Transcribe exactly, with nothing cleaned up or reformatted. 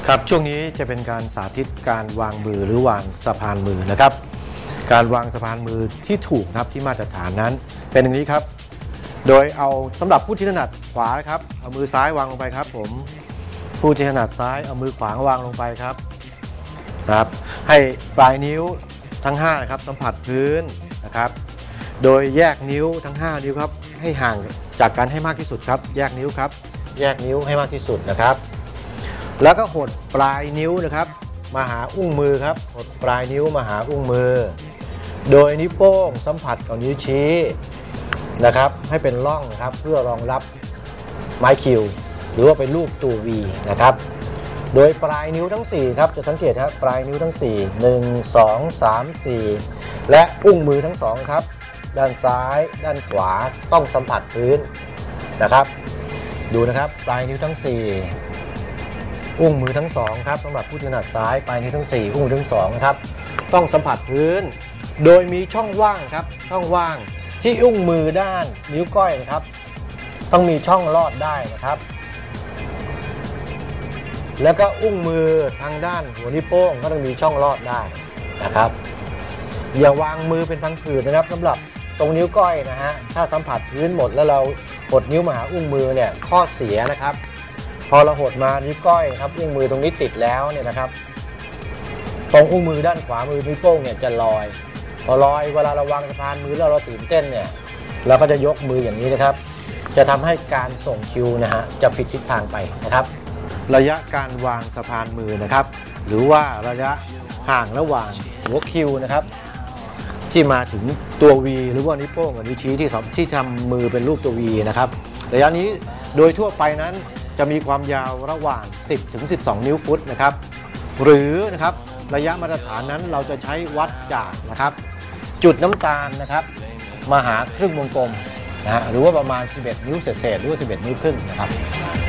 ครับช่วงนี้จะเป็นการสาธิตการวางมือหรือวางสะพานมือนะครับการวางสะพานมือที่ถูกนะครับที่มาตรฐานนั้นเป็นอย่างนี้ครับโดยเอาสำหรับผู้ที่ถนัดขวานะครับเอามือซ้ายวางลงไปครับผมผู้ที่ถนัดซ้ายเอามือขวาวางลงไปครับนะครับให้ปลายนิ้วทั้งห้านะครับสัมผัสพื้นนะครับโดยแยกนิ้วทั้งห้านิ้วครับให้ห่างจากกันให้มากที่สุดครับแยกนิ้วครับแยกนิ้วให้มากที่สุดนะครับแล้วก็หดปลายนิ้วนะครับมาหาอุ้งมือครับหดปลายนิ้วมาหาอุ้งมือโดยนิ้วโป้งสัมผัสกับนิ้วชี้นะครับให้เป็นร่องครับเพื่อรองรับไม้คิวหรือว่าเป็นรูปตัว วี นะครับโดยปลายนิ้วทั้งสี่ครับจะสังเกตครับปลายนิ้วทั้งสี่ หนึ่ง สอง สาม สี่และอุ้งมือทั้งสองครับด้านซ้ายด้านขวาต้องสัมผัสพื้นนะครับดูนะครับปลายนิ้วทั้งสี่อุ้งมือทั้งสองครับสำหรับผู้ถนัดซ้ายปลายนิ้วทั้งสี่อุ้งมือทั้งสองครับต้องสัมผัสพื้นโดยมีช่องว่างครับช่องว่างที่อุ้งมือด้านนิ้วก้อยนะครับต้องมีช่องลอดได้นะครับแล้วก็อุ้งมือทางด้านหัวนิ้วโป้งก็ต้องมีช่องลอดได้นะครับอย่าวางมือเป็นพังผืดนะครับสำหรับตรงนิ้วก้อยนะฮะถ้าสัมผัสพื้นหมดแล้วเราหดนิ้วมาหาอุ้งมือเนี่ยข้อเสียนะครับพอเราหดมานิ้วก้อยครับอุ้งมือตรงนี้ติดแล้วเนี่ยนะครับตรงอุ้งมือด้านขวามือนิ้วโป้งเนี่ยจะลอยพอลอยเวลาเราวางสะพานมือแล้วเราตื่นเต้นเนี่ยเราก็จะยกมืออย่างนี้นะครับจะทำให้การส่งคิวนะฮะจะผิดทิศทางไปนะครับระยะการวางสะพานมือนะครับหรือว่าระยะห่างระหว่างหัวคิวนะครับที่มาถึงตัว วี หรือว่านิ้วโป้งกับนิ้วชี้ที่ที่ทำมือเป็นรูปตัว วี นะครับระยะนี้โดยทั่วไปนั้นจะมีความยาวระหว่างสิบถึงสิบสองนิ้วฟุตนะครับหรือนะครับระยะมาตรฐานนั้นเราจะใช้วัดจากนะครับจุดน้ำตาลนะครับมาหาครึ่งวงกลมนะฮะหรือว่าประมาณสิบเอ็ดนิ้วเศษๆหรือว่าสิบเอ็ดนิ้วครึ่งนะครับ